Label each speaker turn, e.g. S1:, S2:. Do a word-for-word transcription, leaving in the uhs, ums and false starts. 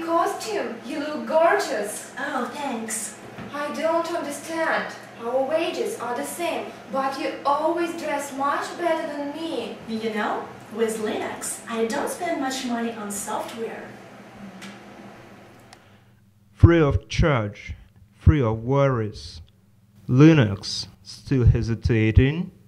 S1: costume. You look gorgeous.
S2: Oh, thanks.
S1: I don't understand. Our wages are the same, but you always dress much better than me.
S2: You know, with Linux, I don't spend much money on software.
S3: Free of charge, free of worries. Linux, still hesitating?